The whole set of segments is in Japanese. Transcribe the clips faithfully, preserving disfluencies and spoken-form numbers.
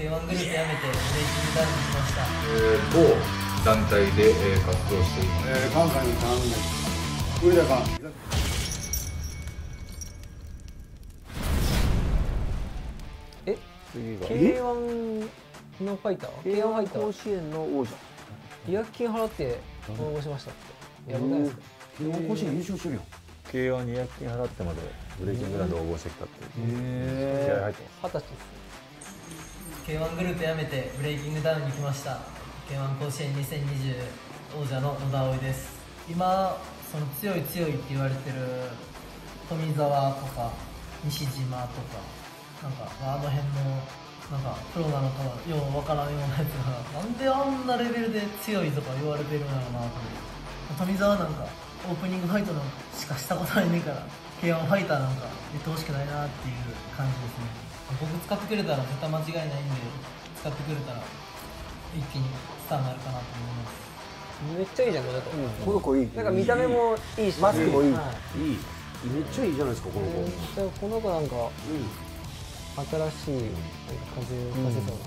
ケーワン グループ辞めてブレイキングダウンに来ました。 えー、某団体で、えー、活動しています。 えー、関西のタウンで上田さん。 え、次が ケーワン のファイター ケーワン 甲子園の王者違約金払って応募しましたって。やばくないですか？ ケーワン 甲子園優勝してるよ。 ケーワン にひゃく金払ってまでブレイキングダウンで応募してきたっていう。 へ気合入ってます。 二十歳です。 ケーワン グループ辞めてブレイキングダウンに来ました。 ケーワン 甲子園にせんにじゅう王者の野田葵です。今その強い強いって言われてる富澤とか西島とかなんかあの辺のなんかプロなのかようわからんようなやつがなんであんなレベルで強いとか言われてるんやろうなと思って。富澤なんかオープニングファイトなんかしかしたことないねんから ケーワン ファイターなんか言ってほしくないなっていう感じですね。僕使ってくれたら絶対間違いないんで、使ってくれたら一気にスターになるかなと思います。 めっちゃいいじゃんこの子。 この子いい。 なんか見た目もいいしマスクもいい。いい。 はい、 めっちゃいいじゃないですかこの子。 めっちゃこの子なんか新しい風を出せそう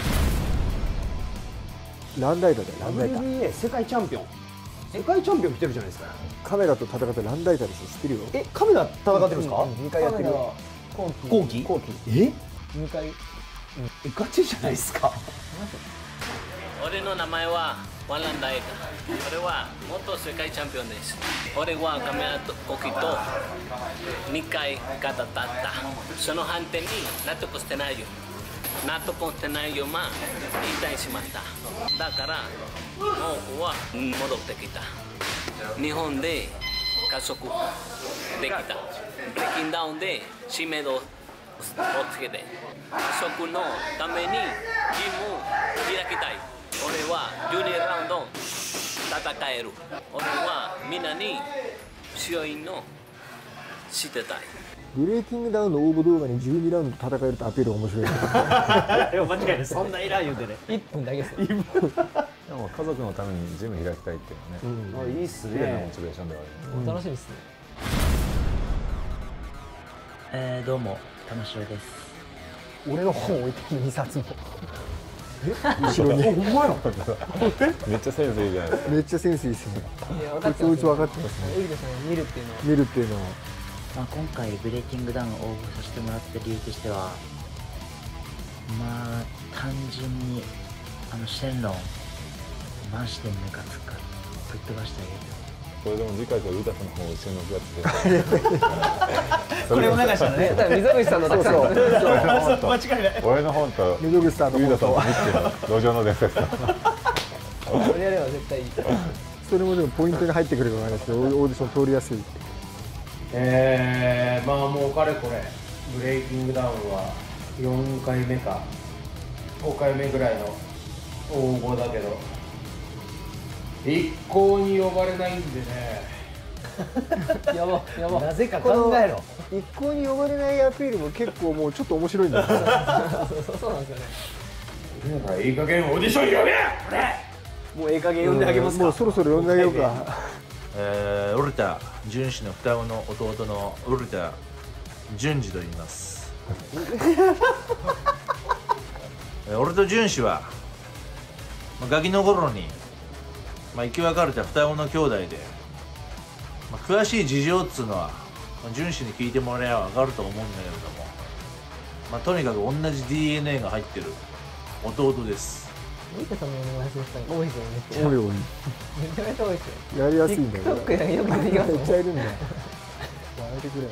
な。 ランダイターだよ。ランダイタダブリュービーエー 世界チャンピオン。世界チャンピオン来てるじゃないですか。 カメラと戦ってランダイターですよ。知ってるよ。 え、カメラ戦ってるんですか？ にかいやってる。 後期後期？ 後期え？ にかい。 え、ガチじゃないですか。 俺の名前はワンランダエタ。俺は元世界チャンピオンです。俺はカメラとコキとにかい勝った。その判定に納得してないよ。納得してないよ、まあ引退しました。だからもうは戻ってきた。日本で加速できた。ブレイキンダウンで知名度をつけて加速のためにチームを開きたい。俺はじゅうにラウンド戦える。俺はみんなに強いの知ってたい。 ブレイキングダウンの応募動画にじゅうにラウンド戦えるとアピールが面白い。 いや間違いない。そんないらん言うてね。 いっぷんだけですよ。 でも家族のためにジム開きたいっていうのはね、 あ、いいっす綺麗なモね。 チベーションではある。 楽しみですね。 えー、どうも玉城です。 俺の本置いてるにさつも。後ろに。 ほんまや。 めっちゃセンスいいじゃないですか。 めっちゃセンスいいですね。 いや分こいつこいつ分かってますね。 いいですね。見るっていうのは。 見るっていうのは。 まあ、今回ブレイキングダウンを応募させてもらった理由としては、まあ単純にあのシェンロンマジでムカつくからぶっ飛ばしてあげる。 これでも次回からユタさんの方を一緒に置くやつでこれを流したらね。 多分溝口さんのたくさん。 間違いない。 俺の本と溝口さんのユタさん本とのミッチーの路上の伝説。 これやれば絶対いい。 それもでもポイントに入ってくるのがあれですよ。オーディション通りやすい。 えー、まあもうかれこれブレイキングダウンはよんかいめかごかいめぐらいの応募だけど一向に呼ばれないんでね。 やばやば。 なぜか考えろ。 一向に呼ばれないアピールも結構もうちょっと面白いんだよ。 そうそうなんですよね。 なんかいい加減オーディション呼べ。もうええ加減呼んであげますか。 もうそろそろ呼んであげようか。 えー、ウルタ純子の双子の弟のウルタ純次と言います。えー、俺と純子は、まあ、ガキの頃に、まあ、生き別れた双子の兄弟で、まあ、詳しい事情っつうのは、まあ、純子に聞いてもらえば分かると思うんだけれども、まあ、とにかく同じ ディーエヌエー が入ってる弟です。 ミカさんの名前する人多いですよね。めっちゃ多い多い。 めちゃめちゃ多いですよ。 やりやすいんだよ。 TikTok やよく出てきます。 めっちゃいるんだよ。やめてくれよ。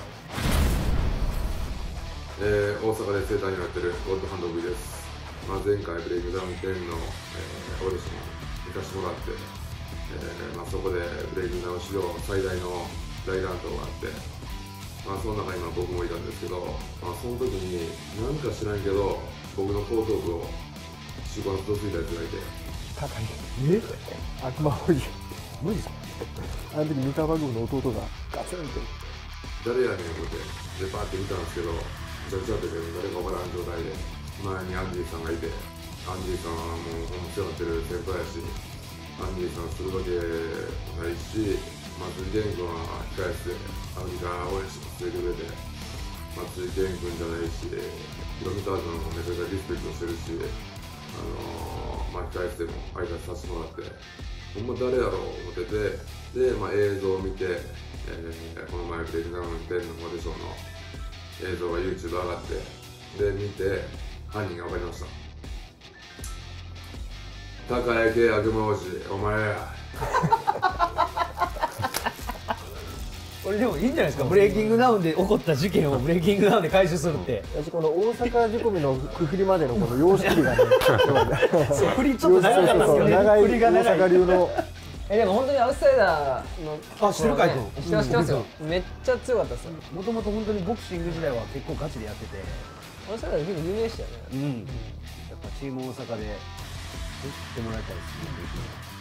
えー、大阪で生誕になってるゴッドハンド V です。まあ、前回ブレイクダウンテンの、えー、オーディション行かせてもらって、えーまあ、そこでブレイクダウン史上最大の大乱闘があって、まあ、その中にまあ僕もいたんですけど、まあ、その時に何か知らんけど僕の後頭部を仕事とついたやつがいて。 高い。え？悪魔王子。無理ですか？あの時三河軍の弟がガツンって。 誰やねん思ってでパーって見たんですけど、めちゃくちゃだったけど誰か分からん状態で、前にアンジーさんがいて、アンジーさんはもう世話になってる先輩やし、アンジーさんするわけないし、まあ、辻健君は控え室でアメリカ応援してくれて、 松井健君じゃないし、ヒロミターズのめちゃくちゃリスペクトしてるし、あのー、巻き返しても挨拶させてもらって、ほんま誰やろう思ってて、で、まあ、映像を見て、えー、この前ブレイキングダウンテンのオーディションの映像が YouTube 上がって、で、見て、犯人が分かりました。高谷系悪魔王子、お前や。 これでもいいんじゃないですか、ブレイキングダウンで起こった事件をブレイキングダウンで回収するって。 私この大阪仕込みの振りまでのこの様式がね、 そう振りちょっと長かったですよね。 長い大振りが長い阪流の。 えでも本当にアウトサイダーのあ、知ってるかい君。 知ってます知ってますよ。めっちゃ強かったですよ。 もともと本当にボクシング時代は結構ガチでやってて、 アウトサイダー結構有名でしたよね。 うん。やっぱチーム大阪で打ってもらいたいですね。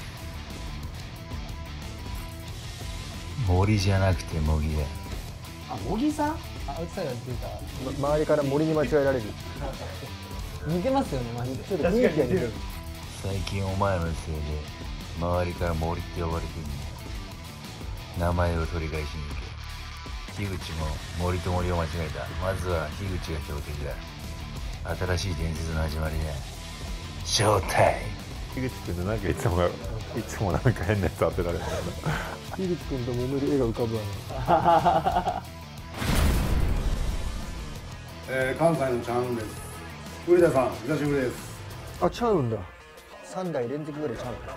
森じゃなくて茂木だ。 あ、茂木さん？ アウトサイダーっていうか、 ま、周りから森に間違えられる。 似てますよねマジで。 ちょっと雰囲気が似てる。 最近お前のせいで周りから森って呼ばれてるんだ。名前を取り返しに行け。樋口も森と森を間違えた。まずは樋口が標的だ。新しい伝説の始まりだ。ショータイム。 樋口君のなんかいつもいつもなんか変なやつ当てられる。 樋口君と揉める絵が浮かぶわね。 えー、関西のチャンです。古田さん、久しぶりです。 あ、ちゃうんだ。三代連続ぐらいちゃうんだ。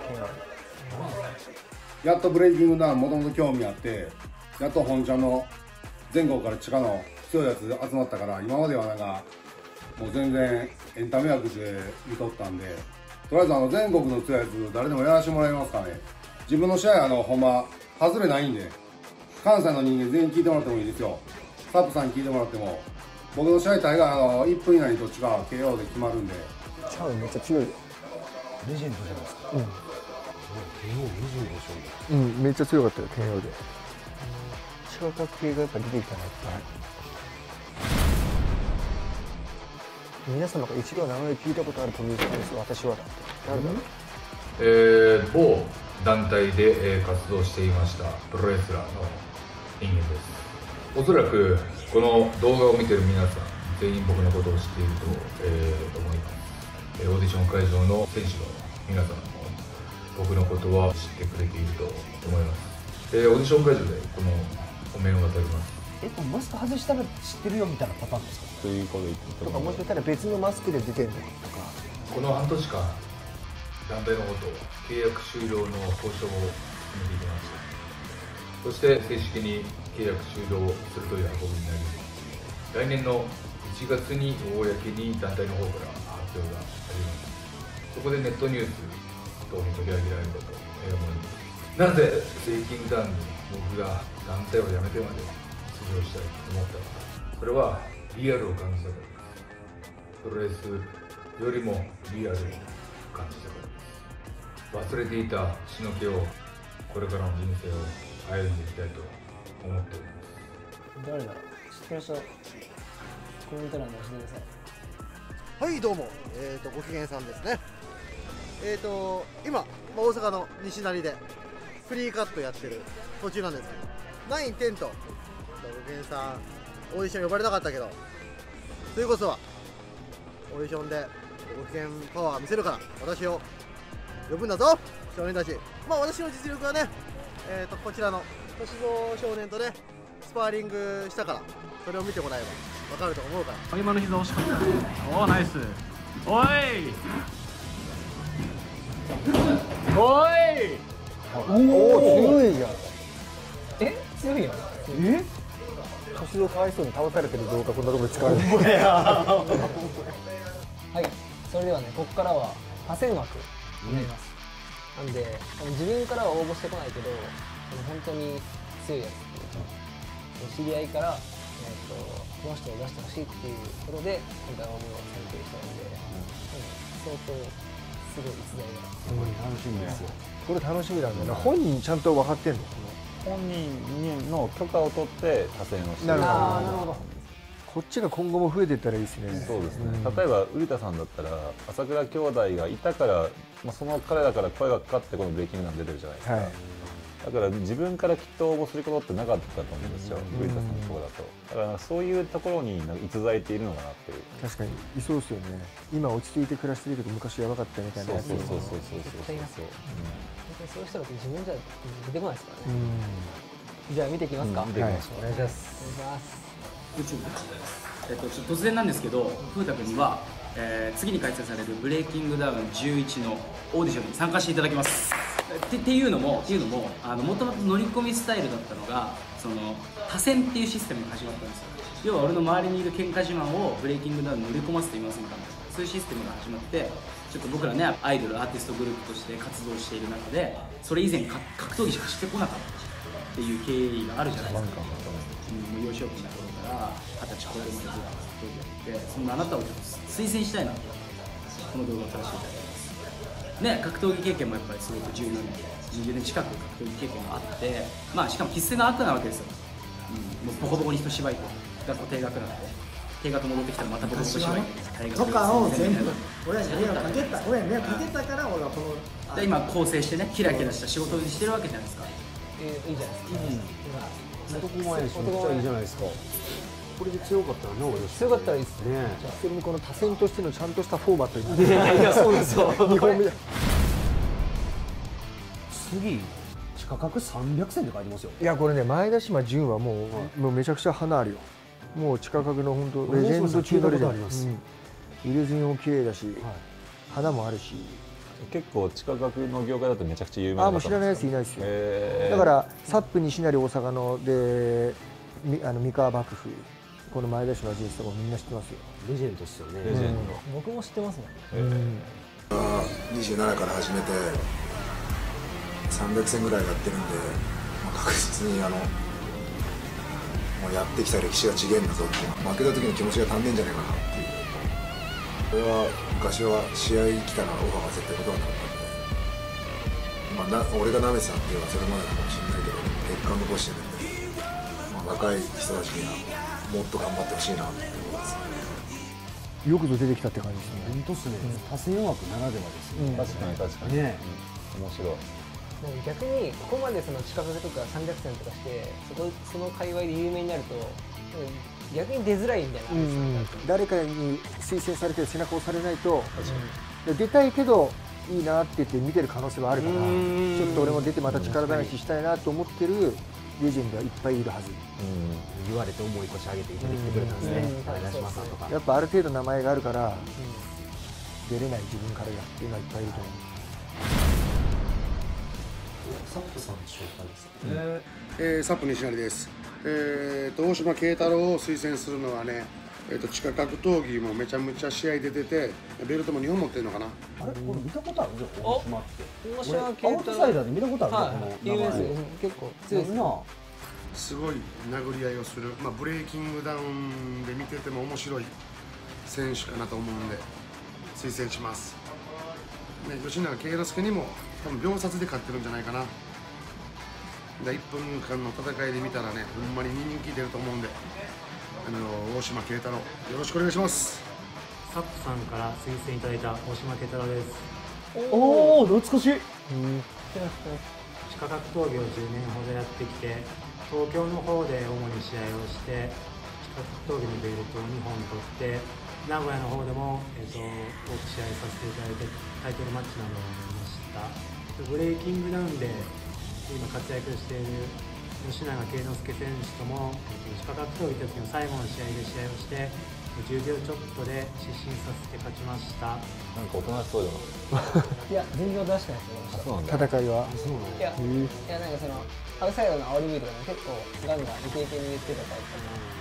やっとブレイキングダウンもともと興味あって、やっと本ちゃんの全国から地下の強いやつ集まったから、今まではなんかもう全然エンタメ枠で見とったんで、とりあえずあの全国の強いやつ誰でもやらせてもらえますかね。自分の試合あのほんま外れないんで、関西の人間全員聞いてもらってもいいですよ。サップさんに聞いてもらっても、僕の試合大概あのいっぷん以内にどっちか ケーオー で決まるんで。 チャウめっちゃ強い。 レジェンドじゃないですか。 うん。 ケーオーにじゅうご勝うん、めっちゃ強かったよ、ケーオー で。中学系がやっぱ出てきたね。皆様が一度名前聞いたことあるということです。私は誰だろう。 えー、某団体で、えー、活動していましたプロレスラーの人間です。おそらくこの動画を見てる皆さん全員僕のことを知っていると、えー、思います。えー、オーディション会場の選手の皆さんも僕のことは知ってくれていると思います。えー、オーディション会場でこのお面を渡ります。 え、これマスク外したら知ってるよみたいなパターンですか？ そういうこと言ってとか、もしかしたら別のマスクで出てるのとか。 この半年間団体のこと契約終了の交渉を進めていきました。そして正式に契約終了するという運びになり、来年のいちがつに公に団体の方から発表があります。そこでネットニュース等に取り上げられるかと思います。なぜブレイキングダウンに僕が団体を辞めてまで出場したいと思ったのか、それはリアルを感じたからです。プロレスよりもリアルを感じたからです。忘れていた血の気をこれからの人生を歩んでいきたいと思っております。 誰だろう、知ってる人コメント欄で教えてください。 はい、どうも、えーと、ご機嫌さんですね。えーと、今、まあ、大阪の西成でフリーカットやってる途中なんですけど、ナイン、テンと、ご機嫌さん、オーディション呼ばれなかったけど、次こそは、オーディションでご機嫌パワー見せるから、私を呼ぶんだぞ、少年たち。まあ、私の実力はね、えーと、こちらの歳三少年とね、スパーリングしたから、それを見てもらえば分かると思うから。 今の膝惜しかったね。おお、ナイス。おいおいおお、強いじゃん。 え、強いやん。 え年をかわいそうに倒されてる動画こんなところで使われてる。 はい、それではね、ここからは多選枠になります、うん、なんで自分からは応募してこないけど、本当に強いやつっていうか、知り合いから、えー、とこの人を出してほしいっていうことで今回応募を選定したので、うん、相当すごい逸材が、 うん、楽しみですよ。これ楽しみなんだよな。本人ちゃんと分かってんの？ 本人の許可を取って多選をしてる。なるほど。こっちが今後も増えていったらいいですね。 そうですね、うん、例えば瓜田さんだったら朝倉兄弟がいたから、まあ、その彼らから声がかかってこのブレイキングダウン出てるじゃないですか、はい、 だから自分からきっと応募することってなかったと思うんですよ、古田さんのところだと。だからなんかそういうところに逸材っているのかなっていう。 確かにいそうですよね。今落ち着いて暮らしてるけど昔やばかったみたいなやつ。 そうそうそうそうそうそういう人だって自分じゃ出てこないですからね。じゃあ見ていきますか。 見ていきましょう。 お願いします。お願いします。 えっと、ちょっと突然なんですけど、風太君には、えー、次に開催されるブレイキングダウンじゅういちのオーディションに参加していただきます。ってっていうのも、っていうのも、あの元々乗り込みスタイルだったのが、その多選っていうシステムが始まったんですよ。要は俺の周りにいる喧嘩自慢をブレイキングダウンに乗り込ませてみませんかみたいな、そういうシステムが始まって、ちょっと僕らね、アイドル、アーティストグループとして活動している中で、それ以前か格闘技しかしてこなかったっていう経緯があるじゃないですか。うん、幼少期の頃から二十歳超えるまでずっと格闘技やって、そんなあなたをちょっと推薦したいなと、この動画を撮らせていただきます。ね、格闘技経験もやっぱりすごくじゅうねん、にじゅうねん近く格闘技経験があって、まあしかも必須が悪なわけですよ。うん、もうボコボコに人縛いて、学校定額なんで、定額戻ってきたらまたボコボコ縛いて、 とかを全部、俺らに迷惑かけた、俺らに迷惑かけたから俺はこの。 で今構成してね、キラキラした仕事にしてるわけじゃないですか。 えー、いいじゃないですか。 男前しめっちゃいいじゃないですか。これで強かったらね、俺強かったらいいですね。 それにこの多選としてのちゃんとしたフォーマットに。 いやそうですよ。 にほんめ。 次地下格さんびゃくせんって書いてますよ。 いやこれね、前田島純はもうもうめちゃくちゃ花あるよ。もう地下格の本当レジェンド中のレジェンド。入れ墨も綺麗だし、花もあるし。 結構地下格の業界だとめちゃくちゃ有名な方。 あ、もう知らないやついないですよ。だからサップ西成大阪のであの三河幕府、この前田島純とかみんな知ってますよ。 レジェンドですよね。 レジェンド。 僕も知ってますね。 にじゅうななから始めてさんびゃくせんぐらいやってるんで、まあ、確実にあのもうやってきた歴史が違えんだぞって、負けた時の気持ちが足んねえんじゃないかなっていう。これは昔は試合来たらオファーは絶対断らなかったんで、まあ、な俺がなめてたっていうのはそれまでかもしれないけど結果を残してるんで、まあ、若い人たちにはもっと頑張ってほしいなって思います。 よくぞ出てきたって感じですね。 本当ですね。多選枠ならではですね。 確かに確かに。ね、面白い。 逆にここまでその地下格とかさんびゃくせんとかしてそこその界隈で有名になると逆に出づらいみたいな、うん、 誰かに推薦されて背中を押されないと、うん、出たいけどいいなって言って見てる可能性はあるから、ちょっと俺も出てまた力試ししたいなと思ってるレジェンドはいっぱいいるはず。 うん、言われて重い腰上げていただいてくれたんですね。前田島さんとか。 やっぱある程度名前があるから、うん、出れない自分からやっていうのはいっぱいいると思う。 サップさんの紹介です。 えー、サップ西成です。えー、と大島慶太郎を推薦するのはね、えー、と地下格闘技もめちゃめちゃ試合出てて、ベルトもにほん持ってるのかな。 あれ、これ見たことあるよ、大島って。 大島慶太郎。 アウトサイダーで見たことあるよ、この名前。 結構強いですな。 すごい殴り合いをする、まあ、ブレイキングダウンで見てても面白い選手かなと思うんで推薦します。ね、吉永圭之助にも多分秒殺で勝ってるんじゃないかな。いっぷんかんの戦いで見たらね、ほんまにににんきいてると思うんで、あの大島慶太郎よろしくお願いします。 サップさんから推薦いただいた大島慶太郎です。 おお、懐かしい。 地下格闘技をじゅうねんほどやってきて、東京の方で主に試合をして地下格闘技のベルトをにほん取って、名古屋の方でも、えー、と多く試合させていただいてタイトルマッチなどをやりました。ブレイキングダウンで今活躍している吉永圭之助選手とも、えー、と地下格闘技の時の最後の試合で試合をしてじゅうびょうちょっとで失神させて勝ちました。 なんかおとなしそうだな。 いや全然おとなしくないですよ。 戦いは。 いや、いやなんかそのアウトサイドの煽り V とかも結構ガンガンイケイケに言ってたタイプかな。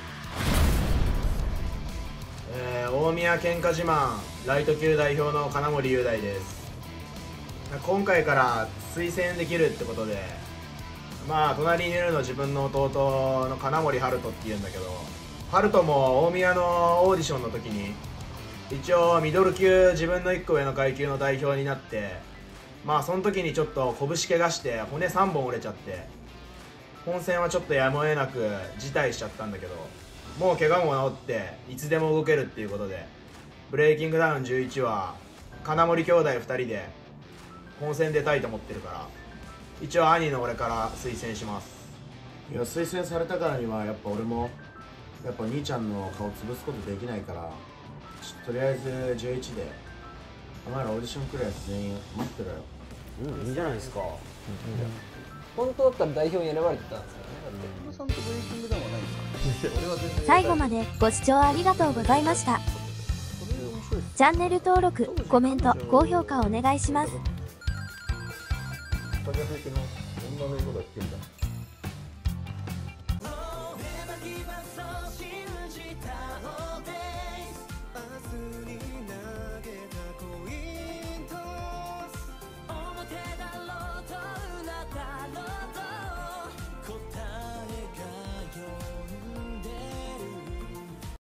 えー、大宮喧嘩自慢ライト級代表の金森雄大です。今回から推薦できるってことで、まあ隣にいるの自分の弟の金森春人っていうんだけど、春人も大宮のオーディションの時に一応ミドル級自分のいっこ上の階級の代表になって、まあその時にちょっと拳怪我して骨さんぼん折れちゃって、本戦はちょっとやむを得なく辞退しちゃったんだけど、もう怪我も治っていつでも動けるっていうことで、ブレイキングダウンじゅういちは金森兄弟ふたりで本戦出たいと思ってるから、 一応兄の俺から推薦します。いや推薦されたからにはやっぱ俺もやっぱ兄ちゃんの顔潰すことできないから、ちょっととりあえずじゅういちでお前らオーディション来るやつ全員待ってろよ。 うん、いいんじゃないですか。 本当だったら代表に選ばれてたんですよね。 さんとブレイキングダウンはないんですか？俺は全然最後までご視聴ありがとうございました。チャンネル登録、コメント、高評価お願いします。 高崎の女の色が来てるじゃん。